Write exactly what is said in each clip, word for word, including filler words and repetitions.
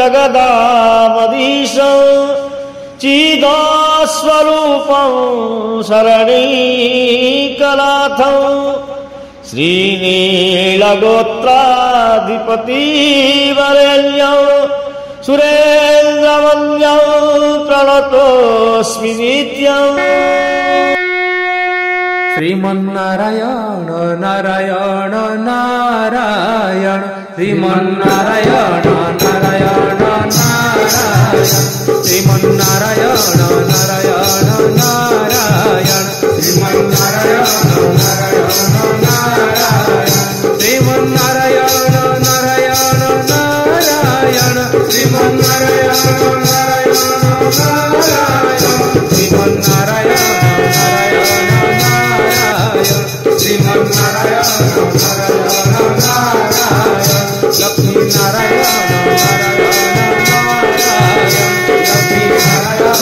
जगदामधीशं चिदास्वरूपं शरणैकनाथं श्रीनीलगोत्राधिपतिवरेण्यं सुरेन्द्रवन्द्यं प्रणतोऽस्मि नित्यम्। श्रीमन्नारायण नारायण नारायण श्रीमन्नारायण नारायण नारायण श्रीमन्नारायण नारायण नारायण श्रीमन्नारायण नारायण नारायण श्रीमन्नारायण नारायण नारायण श्रीमन्नारायण नारायण नारायण श्रीमन्नारायण श्रीमन्नारायण नारायण नारायण लक्ष्मी नारायण नारायण नारायण लक्ष्मी नारायण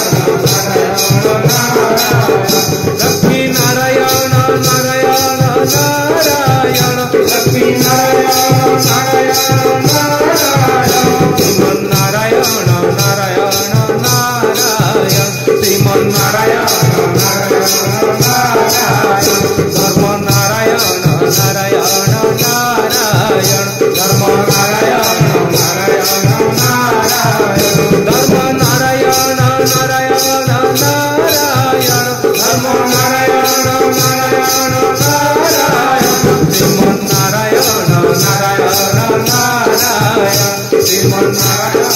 नारायण नारायण लक्ष्मी नारायण नारायण नारायण श्रीमन्नारायण नारायण नारायण श्रीमन्नारायण नारायण नारायण धर्म नारायण नारायण नारायण धर्म नारायण नारायण नारायण धर्म नारायण नारायण नारायण धर्म नारायण नारायण नारायण श्रीमन्नारायण नारायण नारायण श्रीमन्नारायण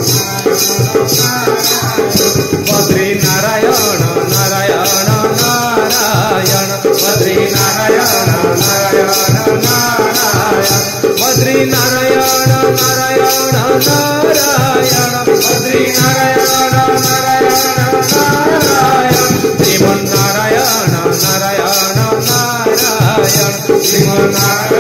बद्री नारायण नारायण नारायण बद्री नारायण नारायण नारायण बद्री नारायण नारायण नारायण बद्री नारायण नारायण नारायण श्रीमन्नारायण नारायण नारायण श्रीमन्नारायण